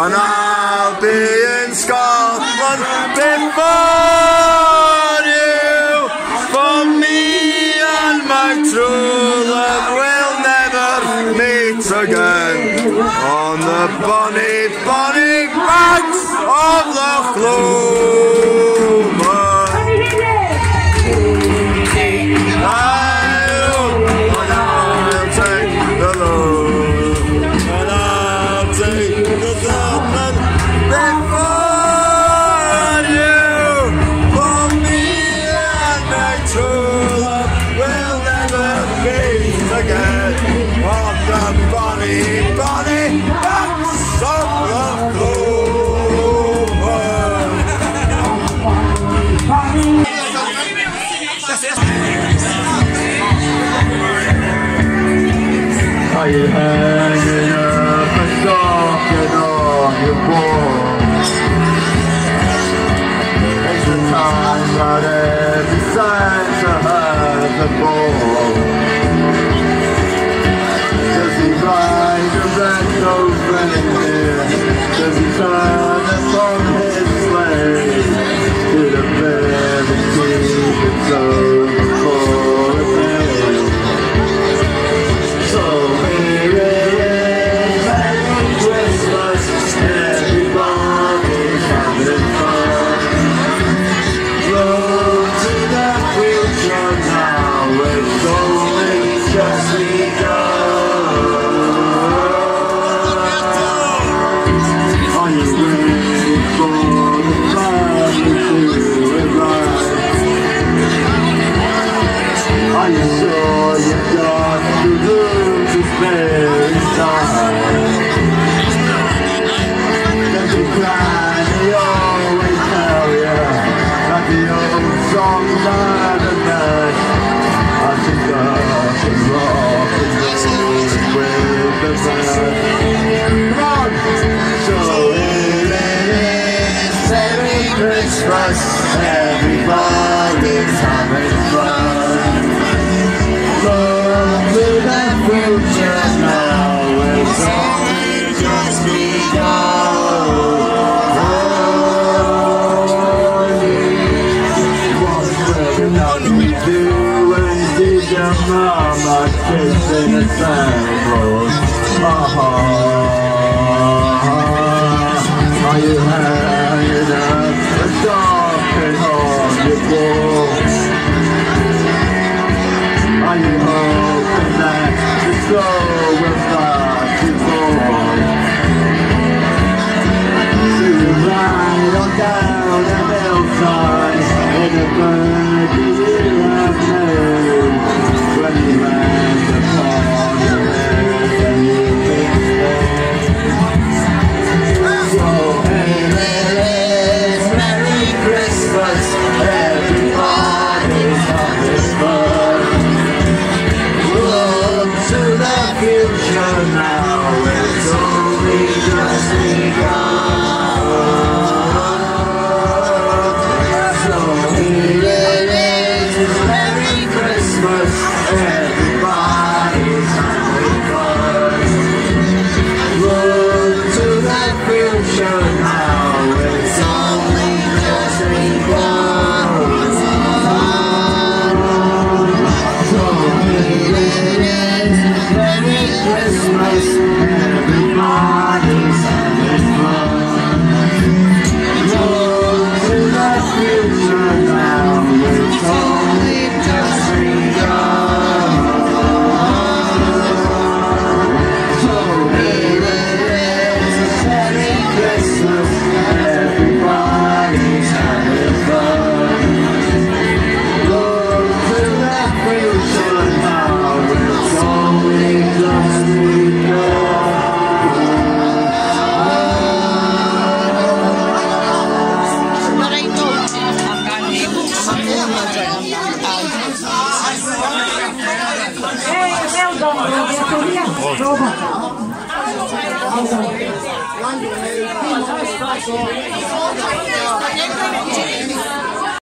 and I'll be in Scotland before you. For me and my true love will never meet again on the bonny, bonny banks of the Clover. Are you hanging up and talking on your wall? It's the time that every Santa has a ball. Does he ride a red-nosed reindeer? Does he turn upon his sleigh to the very deep and so before the day? So here it is, Merry Christmas, everybody's having fun. Road to the future now, it's only just begun. Are you ready for the family to arrive? Are you sure you've got to do to spare inside? Don't you cry, they always tell you that the old songs are the best. I just got to rock and roll with the band. Come on! So here it is, Merry Christmas, everybody's having fun. Look to the future now, it's only just begun. What will you do when you see your mama kissing a Santa Claus? Are you hanging up a stocking on your wall? Are you hoping that the snow will start to fall? Do you ride on down the hillside in a bird you have made? When you land upon the bed and you think so here it is, Merry Christmas, everybody's having fun. Look to the future now, it's only just begun. So here it is, Merry Christmas, everybody's having fun. Look to the future now, it's only just begun. So here it is, Merry Christmas, everybody's having fun. Look to the future now, it's only just begun. So here it is, Merry Christmas, everybody's having fun. Look to the future now, it's only just begun. Quando